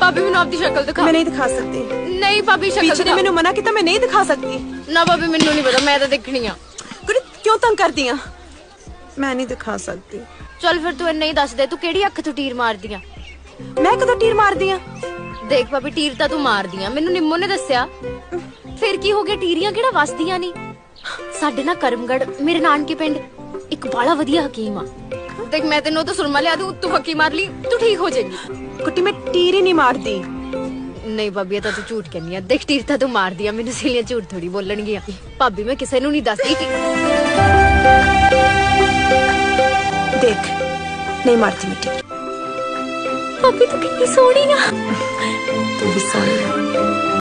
भाभी मैनू आपकी शक्ल दिखा। मैं नहीं दिखा सकती। नहीं भाभी शक्ल पीछे ने मैनू मना किया, मैं नहीं दिखा सकती। ना भाभी मैनू नहीं पता, मैं तो देखनी आ। क्यों तंग करती है? मैं नहीं दिखा सकती। चल फिर तू नहीं दस दे, तू केड़ी अख तू तीर मार दिया? मैं कदों तीर मार दिया? देख भाभी तीर तो तू मार दिया, मैनू निम्मो ने दस्या। फिर की हो गया, टीरियां केड़ा वसदियां नहीं। साडे ना करमगढ़ मेरे नानके पिंड एक बड़ा वधिया हकीम आ। देख मैं तेनों तो सुरमा लिया दूं, तू हकी मार ली, तू ठीक हो जाएगी। कुट्टी मैं तीर ही नहीं मारती। नहीं भाभी ये तो तू झूठ कहनी है। देख तीर तू मार दिया, मैनू सहेलियां झूठ थोड़ी बोलणगियां। भाभी मैं किसी नू नहीं दसदी। देख नहीं मारती मैं तीर। भाभी तू कितनी सोहनी आ। तू भी सोहनी है।